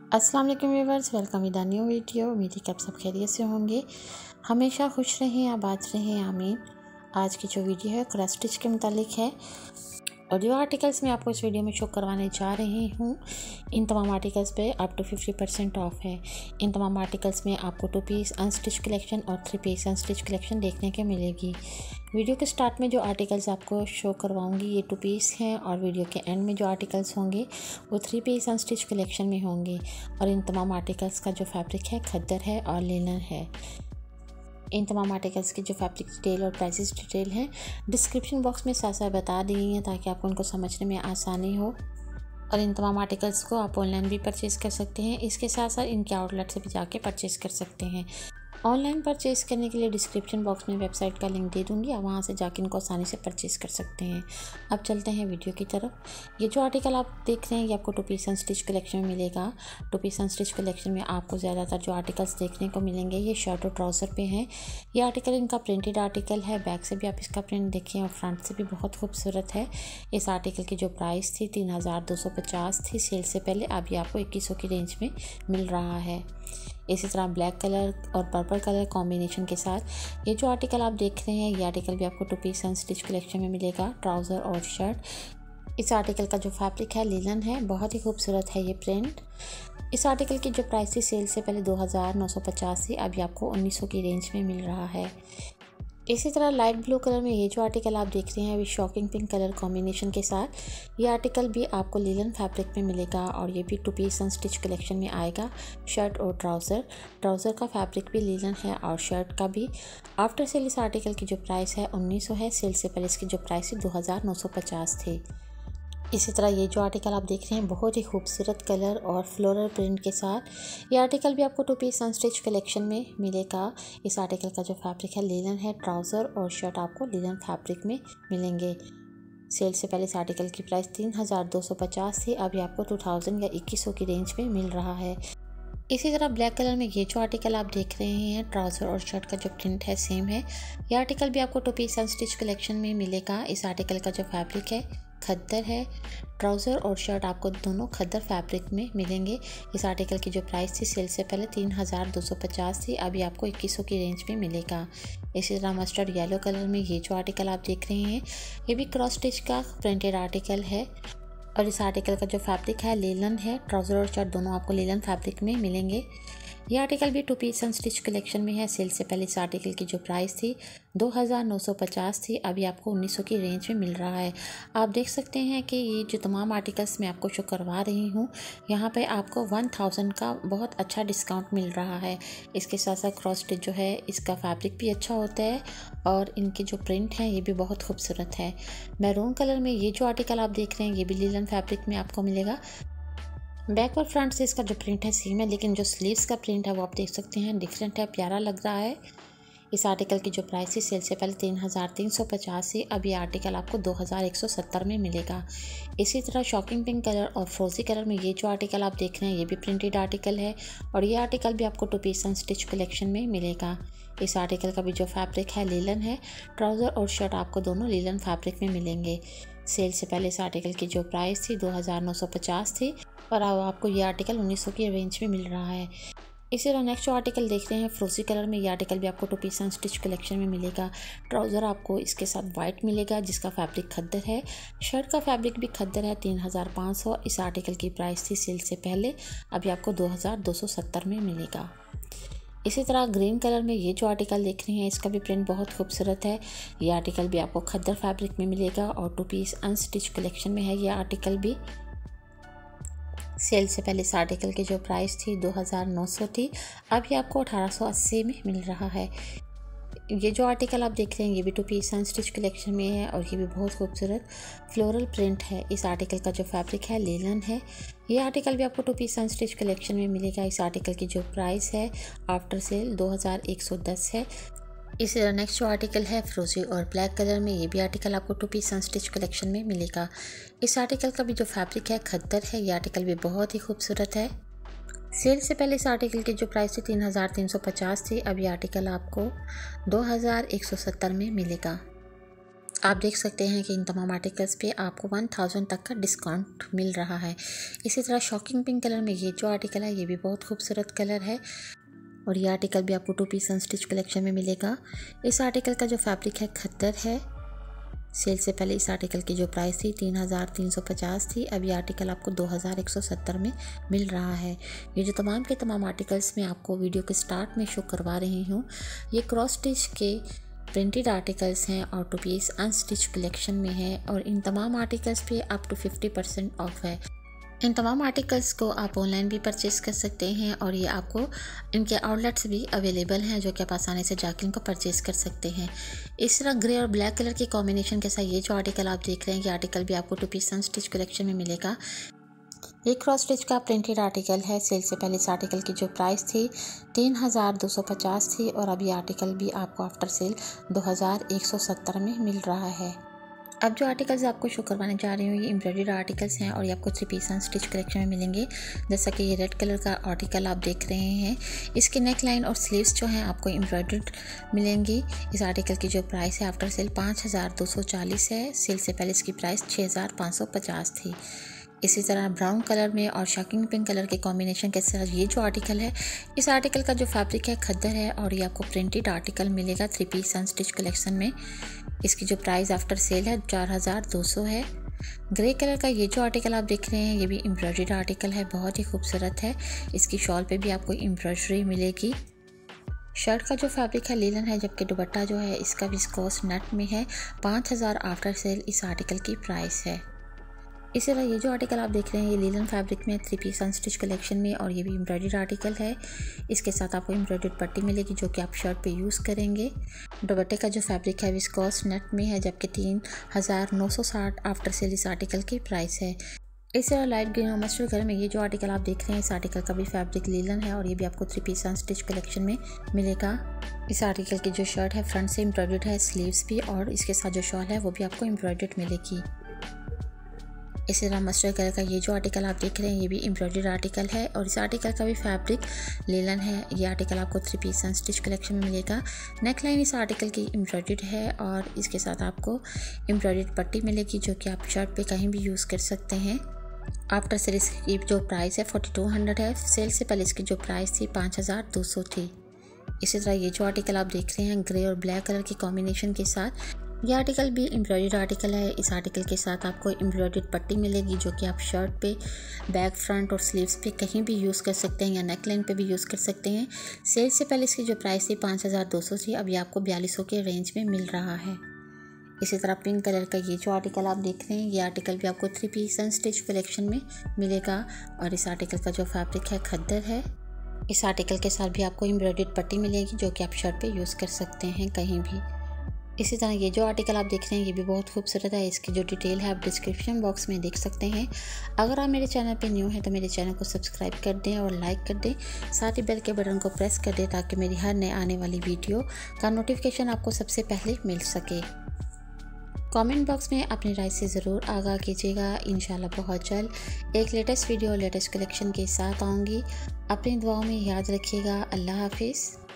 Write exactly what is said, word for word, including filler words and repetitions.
अस्सलाम वालेकुम viewers, welcome with a new video. उम्मीद है कि आप सब खैरियत से होंगे, हमेशा खुश रहें, आबाद रहें, आमीन। आज की जो वीडियो है क्रॉस स्टिच के मुतालिक है और जो आर्टिकल्स मैं आपको इस वीडियो में शो करवाने जा रही हूँ, इन तमाम आर्टिकल्स पे up to fifty percent off है। इन तमाम आर्टिकल्स में आपको टू पीस अनस्टिच कलेक्शन और थ्री पीस अनस्टिच कलेक्शन देखने के मिलेगी। वीडियो के स्टार्ट में जो आर्टिकल्स आपको शो करवाऊंगी ये टू पीस हैं और वीडियो के एंड में जो आर्टिकल्स होंगे वो थ्री पीस अनस्टिच कलेक्शन में होंगे। और इन तमाम आर्टिकल्स का जो फैब्रिक है खद्दर है और लिनन है। इन तमाम आर्टिकल्स की जो फैब्रिक डिटेल और प्राइसेस डिटेल हैं डिस्क्रिप्शन बॉक्स में साथ साथ बता दी गई हैं ताकि आपको उनको समझने में आसानी हो। और इन तमाम आर्टिकल्स को आप ऑनलाइन भी परचेज़ कर सकते हैं, इसके साथ साथ इनके आउटलेट से भी जाके परचेज़ कर सकते हैं। ऑनलाइन परचेज़ करने के लिए डिस्क्रिप्शन बॉक्स में वेबसाइट का लिंक दे दूंगी, आप वहां से जाके इनको आसानी से परचेज़ कर सकते हैं। अब चलते हैं वीडियो की तरफ। ये जो आर्टिकल आप देख रहे हैं ये आपको टू पीस अनस्टिच कलेक्शन में मिलेगा। टू पीस अनस्टिच कलेक्शन में आपको ज़्यादातर जो आर्टिकल्स देखने को मिलेंगे ये शर्ट और ट्राउज़र पे हैं। ये आर्टिकल इनका प्रिंटेड आर्टिकल है, बैक से भी आप इसका प्रिंट देखें और फ्रंट से भी बहुत खूबसूरत है। इस आर्टिकल की जो प्राइस थी तीन हज़ार दो सौ पचास थी सेल से पहले, अब ये आपको इक्कीस सौ की रेंज में मिल रहा है। इसी तरह ब्लैक कलर और पर्पल कलर कॉम्बिनेशन के साथ ये जो आर्टिकल आप देख रहे हैं ये आर्टिकल भी आपको टू पीस अनस्टिच कलेक्शन में मिलेगा, ट्राउज़र और शर्ट। इस आर्टिकल का जो फैब्रिक है लिनन है, बहुत ही खूबसूरत है ये प्रिंट। इस आर्टिकल की जो प्राइस थी सेल से पहले दो हज़ार नौ सौ पचास थी, अभी आपको उन्नीस सौ की रेंज में मिल रहा है। इसी तरह लाइट ब्लू कलर में ये जो आर्टिकल आप देख रहे हैं अभी शॉकिंग पिंक कलर कॉम्बिनेशन के साथ ये आर्टिकल भी आपको लिनन फैब्रिक में मिलेगा और ये भी टू पीस अनस्टिच कलेक्शन में आएगा। शर्ट और ट्राउज़र ट्राउज़र का फैब्रिक भी लिनन है और शर्ट का भी। आफ्टर सेल इस आर्टिकल की जो प्राइस है उन्नीस सौ है, सेल से पहले इसकी जो प्राइस है दो हज़ार नौ सौ पचास थी। इसी तरह ये जो आर्टिकल आप देख रहे हैं बहुत ही खूबसूरत कलर और फ्लोरल प्रिंट के साथ ये आर्टिकल भी आपको टू पीस अनस्टिच कलेक्शन में मिलेगा। इस आर्टिकल का जो फैब्रिक है लिनन है, ट्राउज़र और शर्ट आपको लिनन फैब्रिक में मिलेंगे। सेल से पहले इस आर्टिकल की प्राइस तीन हज़ार दो सौ पचास थी, अभी आपको टू थाउजेंड या इक्कीस सौ की रेंज में मिल रहा है। इसी तरह ब्लैक कलर में ये जो आर्टिकल आप देख रहे हैं ट्राउज़र और शर्ट का जो प्रिंट है सेम है। ये आर्टिकल भी आपको टू पीस अनस्टिच कलेक्शन में मिलेगा। इस आर्टिकल का जो फैब्रिक है खद्दर है, ट्राउज़र और शर्ट आपको दोनों खद्दर फैब्रिक में मिलेंगे। इस आर्टिकल की जो प्राइस थी सेल से पहले तीन हज़ार दो सौ पचास थी, अभी आपको इक्कीस सौ की रेंज में मिलेगा। इसी तरह मस्टर्ड येलो कलर में ये जो आर्टिकल आप देख रहे हैं ये भी क्रॉस स्टिच का प्रिंटेड आर्टिकल है और इस आर्टिकल का जो फैब्रिक है लिनन है, ट्राउज़र और शर्ट दोनों आपको लिनन फैब्रिक में मिलेंगे। ये आर्टिकल भी टू पीस अनस्टिच कलेक्शन में है। सेल से पहले इस आर्टिकल की जो प्राइस थी दो हज़ार नौ सौ पचास थी, अभी आपको उन्नीस सौ की रेंज में मिल रहा है। आप देख सकते हैं कि ये जो तमाम आर्टिकल्स मैं आपको शो करवा रही हूँ यहाँ पे आपको वन थाउजेंड का बहुत अच्छा डिस्काउंट मिल रहा है। इसके साथ साथ क्रॉस स्टिच जो है इसका फैब्रिक भी अच्छा होता है और इनके जो प्रिंट हैं ये भी बहुत खूबसूरत है। मैरून कलर में ये जो आर्टिकल आप देख रहे हैं ये भी लिनन फैब्रिक में आपको मिलेगा। बैक और फ्रंट से इसका जो प्रिंट है सेम है, लेकिन जो स्लीव्स का प्रिंट है वो आप देख सकते हैं डिफरेंट है, प्यारा लग रहा है। इस आर्टिकल की जो प्राइस है सेल से पहले तीन हज़ार तीन सौ पचास है, अब ये आर्टिकल आपको दो हज़ार एक सौ सत्तर में मिलेगा। इसी तरह शॉकिंग पिंक कलर और फ्रोजी कलर में ये जो आर्टिकल आप देख रहे हैं ये भी प्रिंटेड आर्टिकल है और ये आर्टिकल भी आपको टू पीस अनस्टिच कलेक्शन में मिलेगा। इस आर्टिकल का भी जो फैब्रिक है लिनन है, ट्राउज़र और शर्ट आपको दोनों लिनन फैब्रिक में मिलेंगे। सेल से पहले इस आर्टिकल की जो प्राइस थी दो हज़ार नौ सौ पचास थी और अब आपको ये आर्टिकल उन्नीस सौ की रेंज में मिल रहा है। इसी तरह नेक्स्ट जो आर्टिकल देख रहे हैं फ्रोजी कलर में ये आर्टिकल भी आपको टू पीस अनस्टिच कलेक्शन में मिलेगा। ट्राउज़र आपको इसके साथ वाइट मिलेगा जिसका फैब्रिक खद्दर है, शर्ट का फैब्रिक भी खद्दर है, तीन हज़ार पाँच सौ इस आर्टिकल की प्राइस थी सेल से पहले, अभी आपको दो हज़ार दो सौ सत्तर में मिलेगा। इसी तरह ग्रीन कलर में ये जो आर्टिकल देख रहे हैं इसका भी प्रिंट बहुत खूबसूरत है। ये आर्टिकल भी आपको खद्दर फैब्रिक में मिलेगा और टू पीस अनस्टिच कलेक्शन में है। ये आर्टिकल भी सेल से पहले इस आर्टिकल की जो प्राइस थी दो हज़ार नौ सौ थी, अभी आपको अठारह सौ अस्सी में मिल रहा है। ये जो आर्टिकल आप देख रहे हैं ये भी टू पीस अनस्टिच कलेक्शन में है और ये भी बहुत खूबसूरत फ्लोरल प्रिंट है। इस आर्टिकल का जो फैब्रिक है लिनन है। ये आर्टिकल भी आपको टू पीस अनस्टिच कलेक्शन में मिलेगा। इस आर्टिकल की जो प्राइस है आफ्टर सेल दो हज़ार एक सौ दस है। इसी तरह नेक्स्ट जो आर्टिकल है फ्रोजी और ब्लैक कलर में ये भी आर्टिकल आपको टू पीस अनस्टिच कलेक्शन में मिलेगा। इस आर्टिकल का भी जो फैब्रिक है खद्दर है। ये आर्टिकल भी बहुत ही खूबसूरत है। सेल से पहले इस आर्टिकल की जो प्राइस थी तीन हज़ार तीन सौ पचास थी, अब ये आर्टिकल आपको दो हज़ार एक सौ सत्तर में मिलेगा। आप देख सकते हैं कि इन तमाम आर्टिकल्स पे आपको वन थाउजेंड तक का डिस्काउंट मिल रहा है। इसी तरह शॉकिंग पिंक कलर में ये जो आर्टिकल है ये भी बहुत खूबसूरत कलर है और ये आर्टिकल भी आपको टू पीस अनस्टिच कलेक्शन में मिलेगा। इस आर्टिकल का जो फैब्रिक है खद्दर है। सेल से पहले इस आर्टिकल की जो प्राइस थी तीन हज़ार तीन सौ पचास थी, अब ये आर्टिकल आपको दो हज़ार एक सौ सत्तर में मिल रहा है। ये जो तमाम के तमाम आर्टिकल्स मैं आपको वीडियो के स्टार्ट में शो करवा रही हूँ, ये क्रॉस स्टिच के प्रिंटेड आर्टिकल्स हैं और टू पीस अनस्टिच कलेक्शन में है और इन तमाम आर्टिकल्स पे up to fifty percent off है। इन तमाम आर्टिकल्स को आप ऑनलाइन भी परचेज़ कर सकते हैं और ये आपको इनके आउटलेट्स भी अवेलेबल हैं जो कि आप आसानी से जाकर इनको परचेज़ कर सकते हैं। इस तरह ग्रे और ब्लैक कलर के कॉम्बिनेशन के साथ ये जो आर्टिकल आप देख रहे हैं ये आर्टिकल भी आपको टू पीस अनस्टिच कलेक्शन में मिलेगा। ये क्रॉस स्टिच का प्रिंटेड आर्टिकल है। सेल से पहले इस आर्टिकल की जो प्राइस थी तीन हज़ार दो सौ पचास थी और अब ये आर्टिकल भी आपको आफ्टर सेल दो हज़ार एक सौ सत्तर में मिल रहा है। अब जो आर्टिकल्स आपको शो करवाने जा रही हूँ ये एम्ब्रॉयडर्ड आर्टिकल्स हैं और ये आपको थ्री पीस अनस्टिच कलेक्शन में मिलेंगे। जैसा कि ये रेड कलर का आर्टिकल आप देख रहे हैं, इसके नेक लाइन और स्लीव्स जो हैं आपको एम्ब्रॉयडर्ड मिलेंगी। इस आर्टिकल की जो प्राइस है आफ्टर सेल पाँच हज़ार दो सौ चालीस है। सेल से पहले इसकी प्राइस छः हज़ार पाँच सौ पचास थी। इसी तरह ब्राउन कलर में और शॉकिंग पिंक कलर के कॉम्बिनेशन के साथ ये जो आर्टिकल है, इस आर्टिकल का जो फैब्रिक है खद्दर है और ये आपको प्रिंटेड आर्टिकल मिलेगा थ्री पीस अनस्टिच कलेक्शन में। इसकी जो प्राइस आफ्टर सेल है चार हज़ार दो सौ है। ग्रे कलर का ये जो आर्टिकल आप देख रहे हैं ये भी एम्ब्रॉयडर्ड आर्टिकल है, बहुत ही खूबसूरत है। इसकी शॉल पे भी आपको एम्ब्रॉयडरी मिलेगी। शर्ट का जो फैब्रिक है लीलन है, जबकि दुपट्टा जो है इसका विस्कोस नेट में है। पाँच हज़ार आफ्टर सेल इस आर्टिकल की प्राइस है। इसी तरह ये जो आर्टिकल आप देख रहे हैं ये लीलन फैब्रिक में थ्री पीस अनस्टिच कलेक्शन में और ये भी एम्ब्रॉयडर्ड आर्टिकल है। इसके साथ आपको एम्ब्रॉयडर्ड पट्टी मिलेगी जो कि आप शर्ट पे यूज़ करेंगे। दुपट्टे का जो फैब्रिक है विस्कोस नेट में है, जबकि तीन हज़ार नौ सौ साठ आफ्टर सेल इस आर्टिकल की प्राइस है। इस तरह लाइट ग्रीन और मस्टर्ड कलर में ये जो आर्टिकल आप देख रहे हैं इस आर्टिकल का भी फैब्रिक लीलन है और ये भी आपको थ्री पीस अनस्टिच कलेक्शन में मिलेगा। इस आर्टिकल की जो शर्ट है फ्रंट से एम्ब्रॉयडर्ड है, स्लीव्स भी, और इसके साथ जो शॉल है वो भी आपको एम्ब्रॉयडर्ड मिलेगी। इसी तरह मस्टर्ड कलर का ये जो आर्टिकल आप देख रहे हैं ये भी एम्ब्रॉयडर्ड आर्टिकल है और इस आर्टिकल का भी फैब्रिक लीलन है। ये आर्टिकल आपको थ्री पीस अनस्टिच कलेक्शन में मिलेगा। नेक लाइन इस आर्टिकल की एम्ब्रॉयडर्ड है और इसके साथ आपको एम्ब्रॉयडर्ड पट्टी मिलेगी जो कि आप शर्ट पे कहीं भी यूज़ कर सकते हैं। आफ्टर सेल इसकी जो प्राइस है फोर्टी टू हंड्रेड है। सेल से पहले इसकी जो प्राइस थी पाँच हज़ार दो सौ थी। इसी तरह ये जो आर्टिकल आप देख रहे हैं ग्रे और ब्लैक कलर के कॉम्बिनेशन के साथ, ये आर्टिकल भी एम्ब्रॉयडर्ड आर्टिकल है। इस आर्टिकल के साथ आपको एम्ब्रॉयडर्ड पट्टी मिलेगी जो कि आप शर्ट पे, बैक, फ्रंट और स्लीव्स पे कहीं भी यूज़ कर सकते हैं या नेक लाइन पे भी यूज़ कर सकते हैं। सेल से पहले इसकी जो प्राइस थी पाँच हज़ार दो सौ थी, अब ये आपको बयालीस सौ के रेंज में मिल रहा है। इसी तरह पिंक कलर का ये जो आर्टिकल आप देख रहे हैं ये आर्टिकल भी आपको थ्री पीस अनस्टिच कलेक्शन में मिलेगा और इस आर्टिकल का जो फैब्रिक है खद्दर है। इस आर्टिकल के साथ भी आपको एम्ब्रॉयडर्ड पट्टी मिलेगी जो कि आप शर्ट पे यूज़ कर सकते हैं कहीं भी। इसी तरह ये जो आर्टिकल आप देख रहे हैं ये भी बहुत खूबसूरत है। इसकी जो डिटेल है आप डिस्क्रिप्शन बॉक्स में देख सकते हैं। अगर आप मेरे चैनल पे न्यू हैं तो मेरे चैनल को सब्सक्राइब कर दें और लाइक कर दें, साथ ही बेल के बटन को प्रेस कर दें ताकि मेरी हर नए आने वाली वीडियो का नोटिफिकेशन आपको सबसे पहले मिल सके। कमेंट बॉक्स में अपनी राय से ज़रूर आगाह कीजिएगा। इंशाल्लाह बहुत जल्द एक लेटेस्ट वीडियो लेटेस्ट कलेक्शन के साथ आऊँगी। अपनी दुआओं में याद रखिएगा। अल्लाह हाफिज़।